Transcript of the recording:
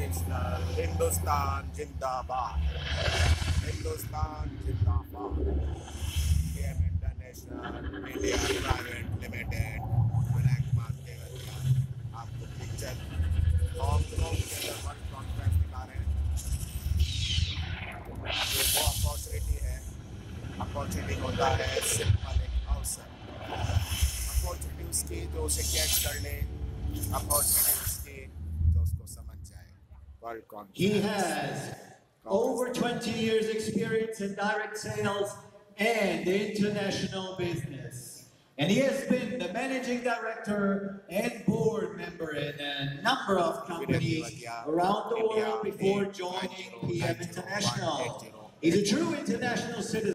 International, Hindustan Jindabad, Hindustan Jindabad, PM International, India Private Limited, Vinayak Kumar Deoria आपको picture Hong Kong के अंदर world conference दिखा रहे हैं। ये वो अपॉर्चुनिटी होता है सिंपल एक अवसर, अपॉर्चुनिटी उसकी जो उसे कैच कर ले, अपॉर्चुनिटी उसकी जो उसको समझ जाए। World conference. He has over 20 years experience in direct sales and international business. And he has been the managing director and board member in a number of companies around the world before joining PM International. He's a true international citizen.